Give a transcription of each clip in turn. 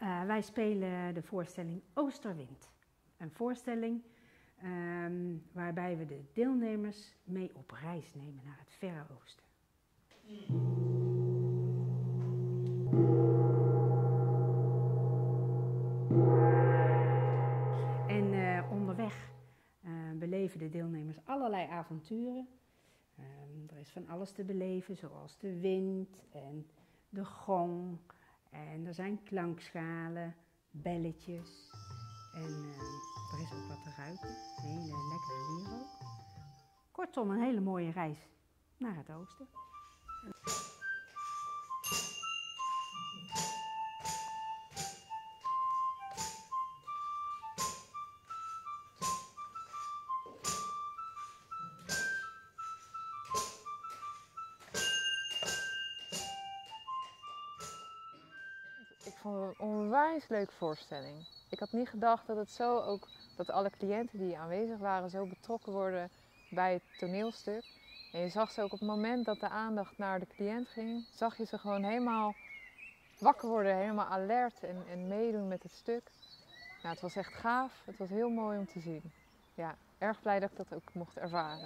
Wij spelen de voorstelling Oosterwind. Een voorstelling waarbij we de deelnemers mee op reis nemen naar het Verre Oosten. En onderweg beleven de deelnemers allerlei avonturen. Er is van alles te beleven, zoals de wind en de gong. En er zijn klankschalen, belletjes. En er is ook wat te ruiken. Een hele lekkere wierook. Kortom, een hele mooie reis naar het oosten. Ik vond het een onwijs leuke voorstelling. Ik had niet gedacht dat het zo ook, dat alle cliënten die aanwezig waren zo betrokken worden bij het toneelstuk. En je zag ze ook op het moment dat de aandacht naar de cliënt ging, zag je ze gewoon helemaal wakker worden, helemaal alert en meedoen met het stuk. Nou, het was echt gaaf, het was heel mooi om te zien. Ja, erg blij dat ik dat ook mocht ervaren.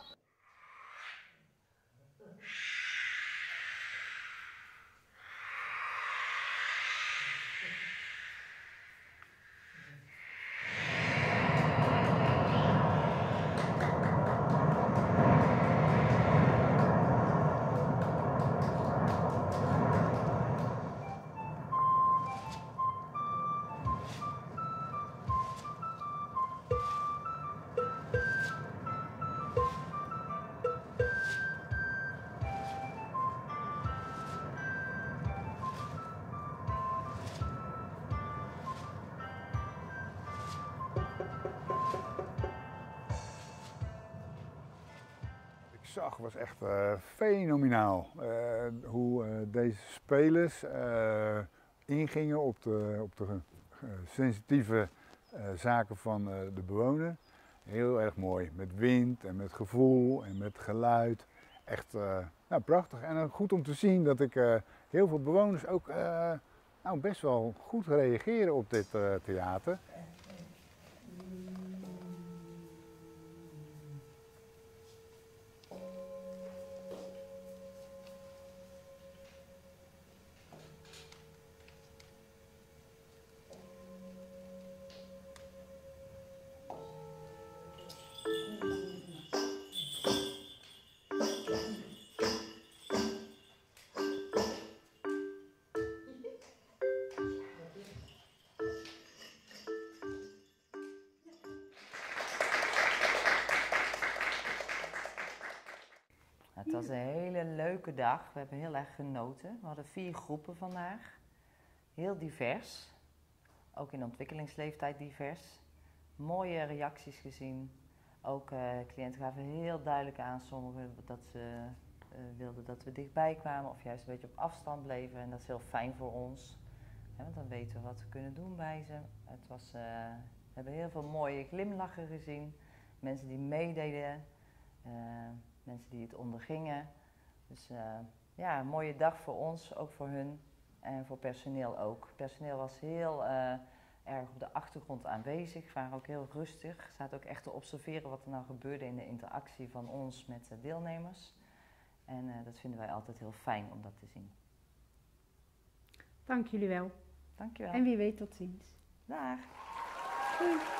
Zag was echt fenomenaal. Hoe deze spelers ingingen op de sensitieve zaken van de bewoner. Heel erg mooi, met wind en met gevoel en met geluid. Echt nou, prachtig en ook goed om te zien dat ik heel veel bewoners ook nou, best wel goed reageren op dit theater. Het was een hele leuke dag. We hebben heel erg genoten. We hadden 4 groepen vandaag. Heel divers. Ook in ontwikkelingsleeftijd divers. Mooie reacties gezien. Ook cliënten gaven heel duidelijk aan, sommigen, dat ze wilden dat we dichtbij kwamen of juist een beetje op afstand bleven. En dat is heel fijn voor ons. Want dan weten we wat we kunnen doen bij ze. We hebben heel veel mooie glimlachen gezien. Mensen die meededen. Mensen die het ondergingen. Dus ja, een mooie dag voor ons, ook voor hun en voor personeel ook. Personeel was heel erg op de achtergrond aanwezig, waren ook heel rustig. Zaten ook echt te observeren wat er nou gebeurde in de interactie van ons met de deelnemers. En dat vinden wij altijd heel fijn om dat te zien. Dank jullie wel. Dank je wel. En wie weet tot ziens. Dag. Doei.